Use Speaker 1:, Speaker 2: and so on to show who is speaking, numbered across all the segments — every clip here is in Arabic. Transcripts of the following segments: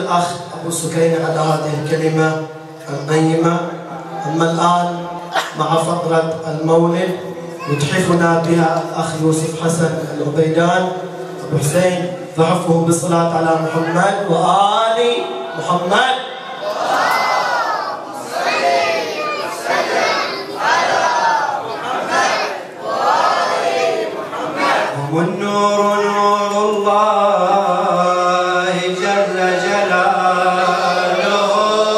Speaker 1: الأخ أبو سكينة على هذه الكلمة القيمة. أما الآن مع فقرة المولد يتحفنا بها الأخ يوسف حسن العبيدان أبو حسين، ضعفه بالصلاة على محمد وآل محمد.
Speaker 2: والنور نور الله جل جلاله،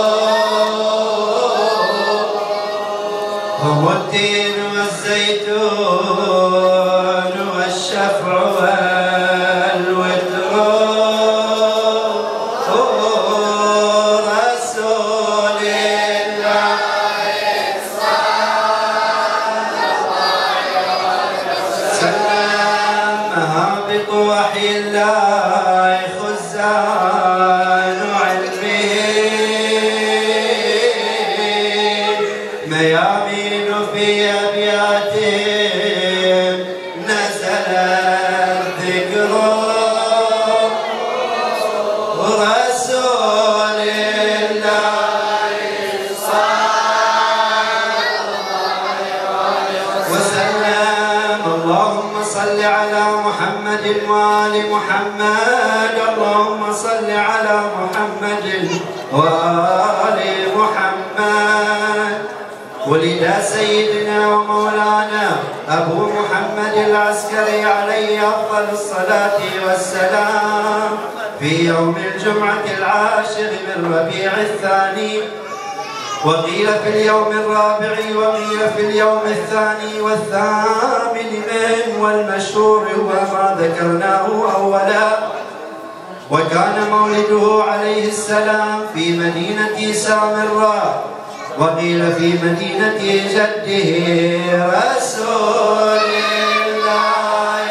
Speaker 2: هم التين والزيتون والشفع والوتر، رسول الله وحي الله خزان علمه، ميامين في أبياتهم نزل الذكر، رسول الله صلى الله وسلم. اللهم صل على محمد وآل محمد، اللهم صل على محمد وآل محمد. ولد سيدنا ومولانا أبو محمد العسكري عليه أفضل الصلاة والسلام في يوم الجمعة العاشر من ربيع الثاني، وقيل في اليوم الرابع، وقيل في اليوم الثاني والثامن منه، والمشهور هو ما ذكرناه أولا. وكان مولده عليه السلام في مدينة سامراء، وقيل في مدينة جده رسول الله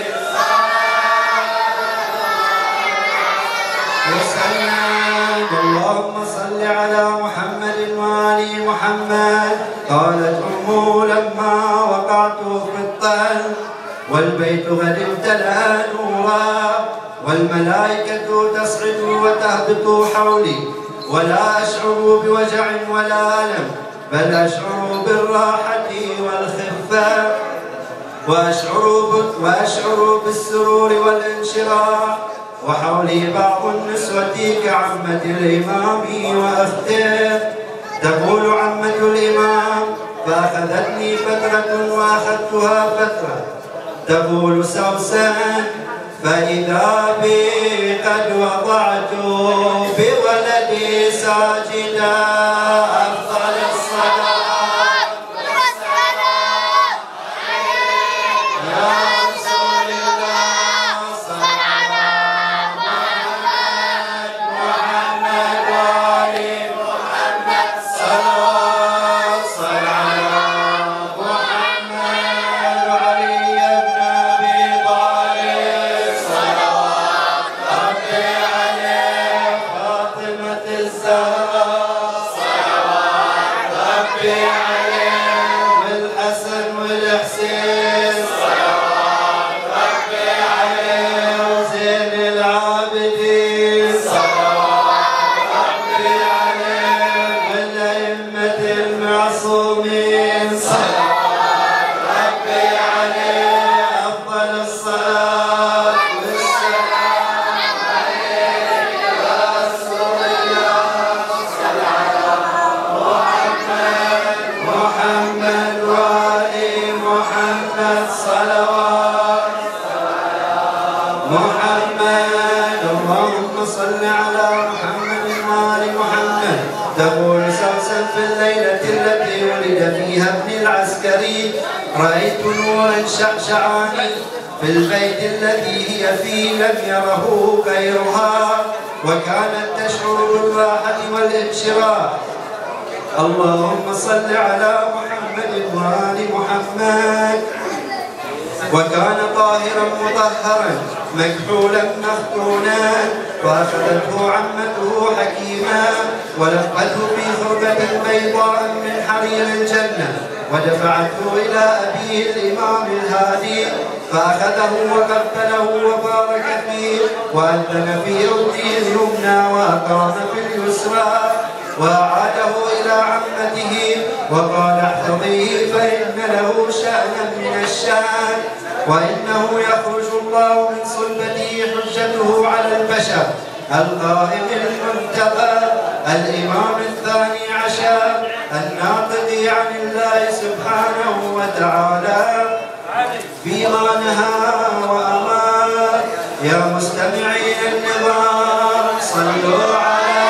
Speaker 2: وسلم. اللهم صل على محمد وآل محمد. قالت أمه لما وقعت في الطل والبيت قد امتلأ نورا، والملائكة تصعد وتهبط حولي، ولا أشعر بوجع ولا ألم، بل أشعر بالراحة والخفة، وأشعر بالسرور والانشراح، وحولي بعض النسوة كعمة الإمام وأخته. تقول عمة الإمام فأخذتني فترة وأخذتها فترة. تقول سوسن فإذا بي قد وضعت بولدي ساجدا، أفضل الصلاة والسلام يا رسول الله. صل على محمد وآل محمد، صل على محمد وعلي بن أبي طالب صلوات ربي عليه، فاطمة الزهراء صلوات ربي عليه، والحسن والحسين صلوات ربي عليه، وزين العابدين صلوات ربي عليه، والأئمة المعصومين صلوات ربي عليه. أفضل الصلاة والسلام عليك يا رسول الله. صل على محمد وآل محمد، صلوات محمد. اللهم صل على محمد وآل محمد. تقول سوسن في الليلة التي ولد فيها ابني العسكري، رأيت نورا شعشعاني في البيت الذي هي فيه لم يره غيرها، وكانت تشعر بالراحة والانشراح. اللهم صل على محمد وآل محمد. وكان طاهرا مطهرا مكحولا مختونا، فأخذته عمته حكيما ولفته في ثوبة بيضاء من حرير الجنة ودفعته إلى أبيه الإمام الهادي فأخذه وقبله وبارك فيه وأذن في أذنه اليمنى وأقام في اليسرى وأعاده إلى عمته وقال احفظيه فإن له شأنا من الشأن وإنه يخرج الله من صلبته حجته على البشر القائم المنتقى الإمام الثاني عشر الناطق عن الله سبحانه وتعالى فيما نهى وأمر. يا مستمعين النظام صلوا على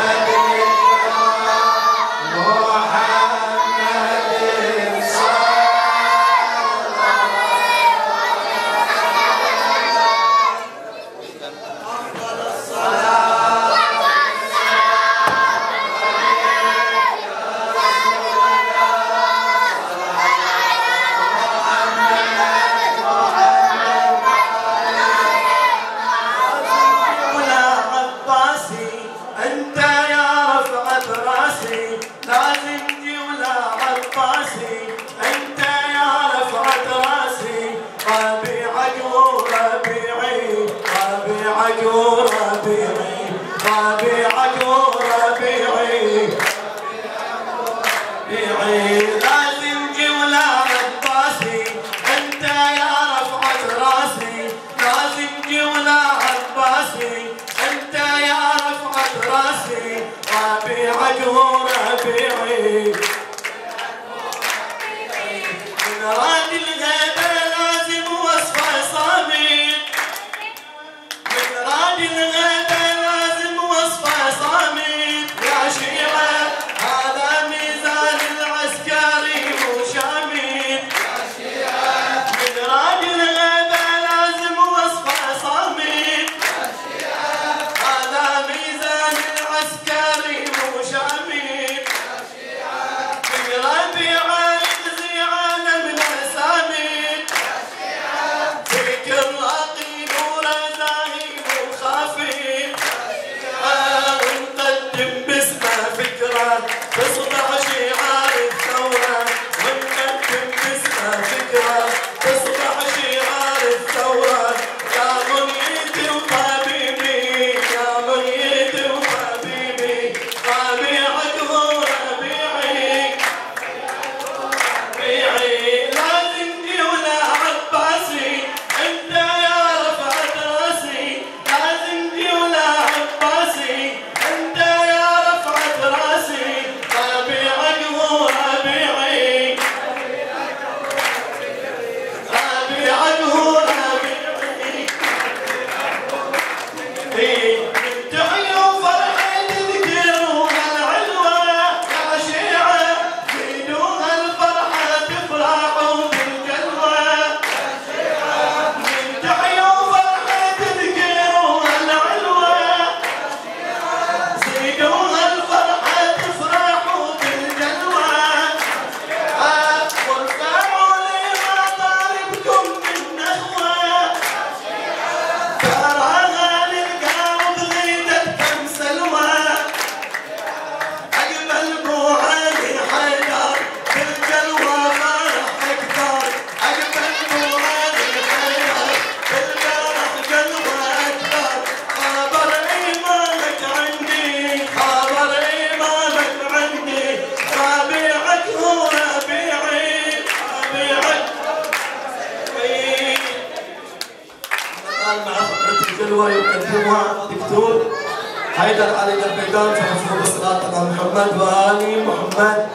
Speaker 1: يقدمها دكتور حيدر علي العبيدان في حفظ الصلاة على محمد وآل محمد.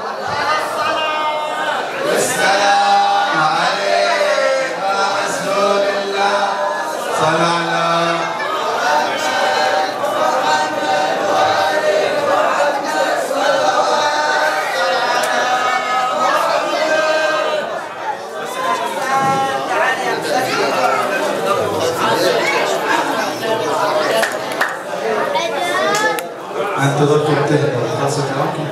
Speaker 2: والسلام عليك يا رسول الله صلى على أنت ضربت خلاص كلامك.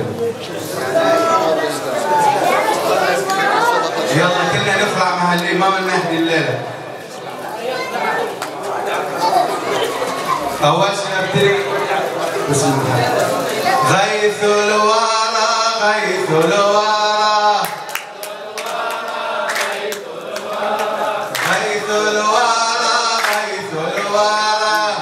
Speaker 2: يلا كلنا نفرح مع الإمام المهدي الليلة. أول شيء نبتدي بسم الله. غيث الورى غيث الورى غيث الورى غيث الورى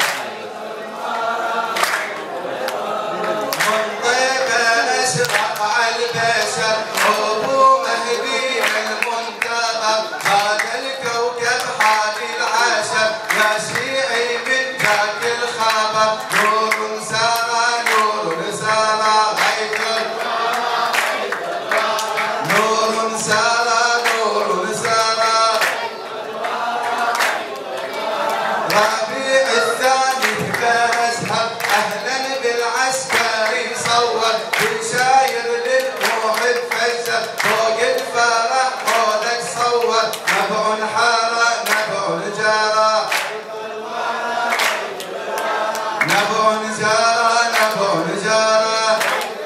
Speaker 2: من طيبه اشرق على البشر ابو مهدي المنتظر هذا الكوكب حادي العشر يا شيعي من ذاك الخبر نور سارى نور سارى غيث نور سارى نور سارى ربيع الثاني بأزهر أهلا بالعسكري صور بشاير للروح تفجر فوق الفرح حولك صور نبع حارة نبع جارة نبع جارة نبع جارة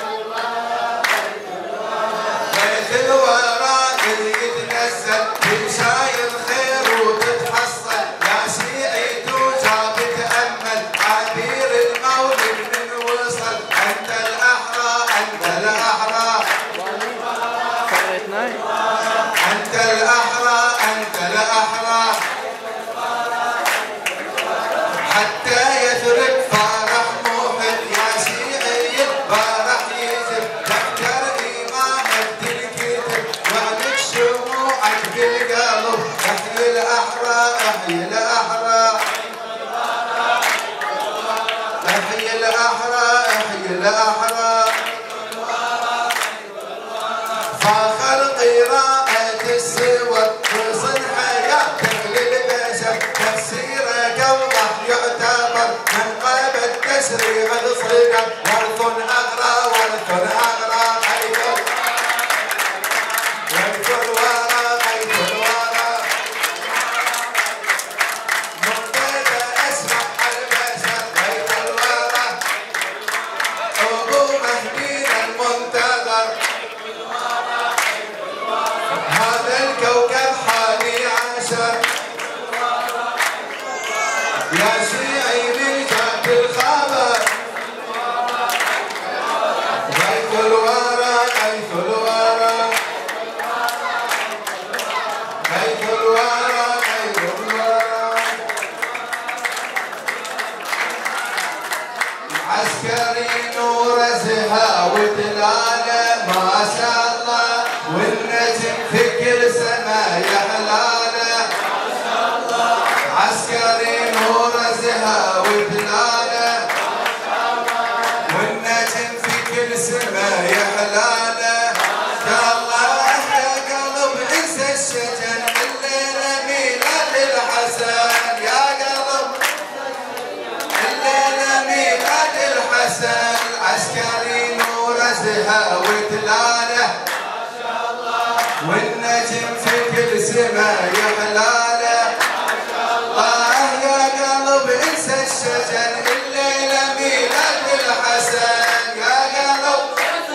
Speaker 2: غيث الورى يتنزل بشاير خير وتتحصل يا شيعي توجع بتأمل عبير المولد من وصل أنت الأحرى أنت الأحرى أنت الأحرى أنت الأحرى حتى يثرب فرح موحد يا شيعي الفرح يجب تذكر إمامك الكتب وعدك شموعك بالقلب احيي الأحرى احيي الأحرى احيي الأحرى احيي الأحرى فاخر قراءة السور توصل حياتك للبشر تفسيرك اوضح يعتبر من قلب التسريع الصغر ورث اغرى ورث اغرى غيث الورى غيث الورى منطقة اسمع البشر غيث الورى ابو مهدي المنتظر هذا الكوكب حادي عشر يا شيعي من جهة الخبر غيث الورى غيث الورى غيث الورى غيث الورى عسكري نور زها ودلاله ما شاء الله والنجم في كل سما يحلاله عسكري نور زها ودلاله والنجم في كل سما يحلاله يا الله يا قلب انسى الشجن الليله ميلاد الحسن يا قلب الليله ميلاد الحسن عسكري نور زها ودلاله والنجم في كل سما يحلاله يا قلب انسى الشجن الليله ميلاد الحسن يا قلب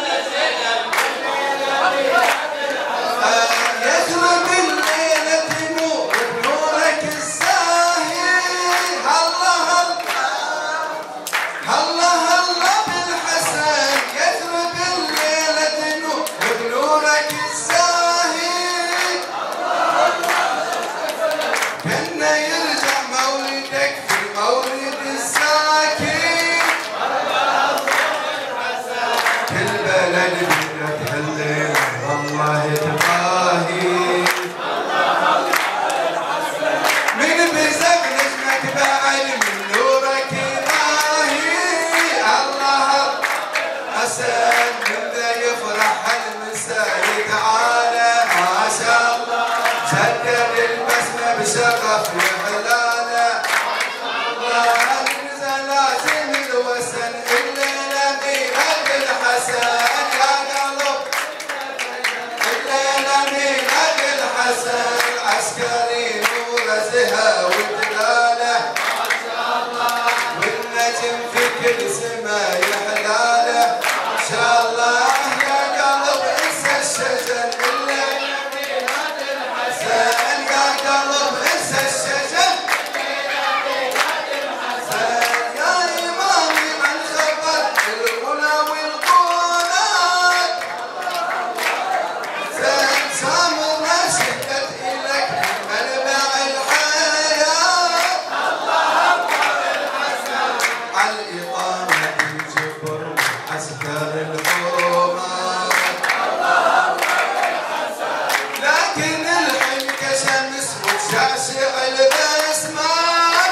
Speaker 2: يثرب الليله تنور بنورك الزاهي الله الله الله بالحسن يثرب الليله تنور بنورك الزاهي كنا يرجع مولدك في مولد الساكن كل بلد بيدك هالليل والله تباهي من بزق نجمك بعد من نورك باهي الله حسن من ذا يفرح المساء تعالى ما شاء الله شدد البسمة بشغف وحلالة من زلازل الوسن الليلة ميلاد الحسن يا قلب الليلة ميلاد الحسن عسكري نور زها ودلالة والنجم في كل سما يحلاله ان شاء الله يا قلب انسى الشجن الليلة ميلاد الحسن يا قلب انسى الشجن مثل باسمك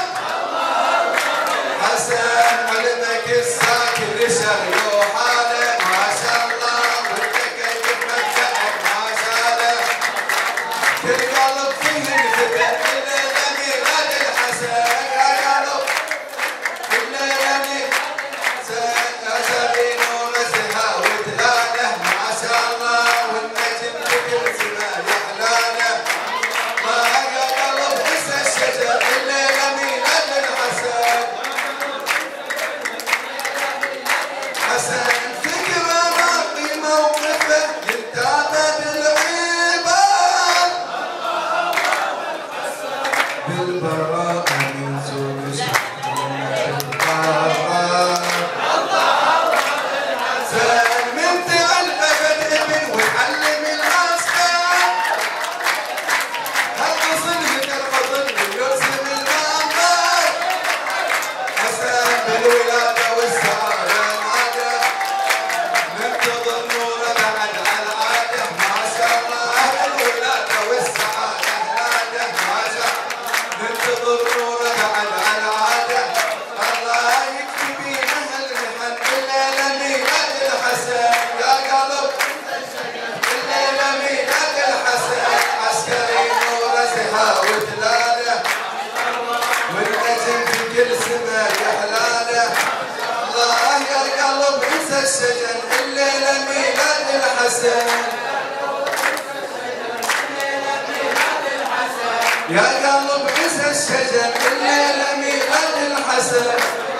Speaker 2: حسن علمك الساكن شغله حاله ما شاء الله وانت كيف مبدأك ما شاء الله كل قلب فيه انفتح الليلة ميلاد الحسن يا قلب الليلة يا سبيل ونسها وتلاله ما شاء الله والنجم بكل سماء يحلاله ما قلب حس الشجر الليلة ميلاد الحسن حسن فكرة راقي موقفه ينتابه بالعباد بالبراءة من زوج ممتع الأبد ابن ويعلم الأصغر هالقصن مثل القطن ويرسم الأنظار حسن بالولادة والسعادة نادى ننتظر نوره بعد على العادة ما شاء الله بالولادة والسعادة نادى ما شاء ننتظر نوره بعد على العادة الله يكفي بينا هالمحن الليلة ميلاد الحسن يا قلب الليلة ميلاد الحسن عسكري نوره زها وتلاله والنجم في كل سماء يحلاله الله يا قلب انسى الشجن الليلة ميلاد الحسن يا قلب انسى الشجن الليلة ميلاد الحسن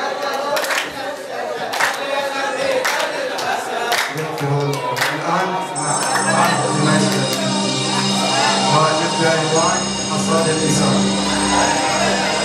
Speaker 2: الآن مع المشهد واجب دايوان حصاد الإسلام